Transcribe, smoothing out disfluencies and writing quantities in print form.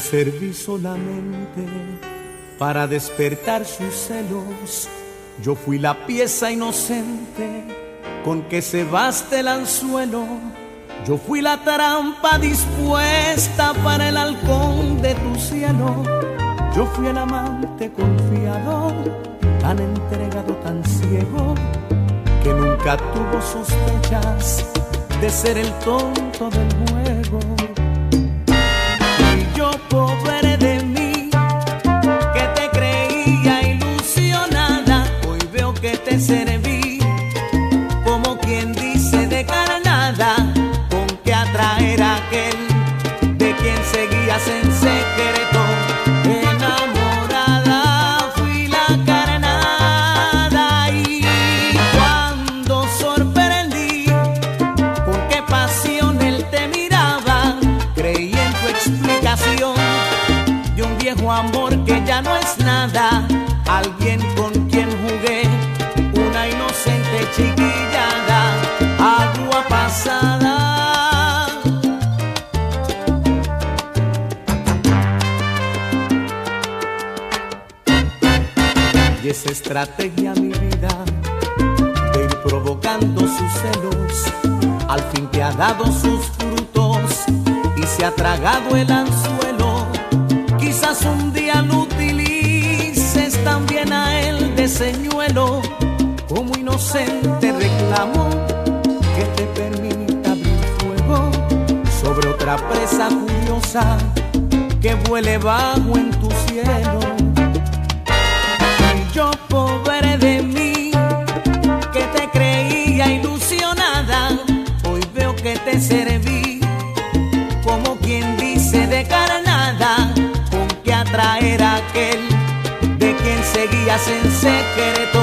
serví solamente para despertar sus celos. Yo fui la pieza inocente con que cebaste el anzuelo. Yo fui la trampa dispuesta para el halcón de tu cielo. Yo fui el amante confiado, tan entregado, tan ciego, que nunca tuvo sospechas de ser el tonto del juego. Y yo, pobre de mí, que te creía ilusionada, hoy veo que te serví como quien dice de carnada, con que atraer a aquel de quien seguías en secreto. Enamorada fui la carnada, y cuando sorprendí con qué pasión él te miraba, creí en tu explicación de un viejo amor que ya no es nada, alguien con quien jugué una inocente chiquillada, agua pasada. Y esa estrategia, mi vida, de ir provocando sus celos, al fin te ha dado sus frutos y se ha tragado el anzuelo. Quizás un día lo utilices también a él de señuelo, como inocente reclamo que te permita abrir fuego sobre otra presa curiosa que vuele bajo en tu cielo. Y yo, pobre de mí, que te creía ilusionada, hoy veo que te serví como quien dice de carnada, con que atraer a aquel de quien seguías en secreto.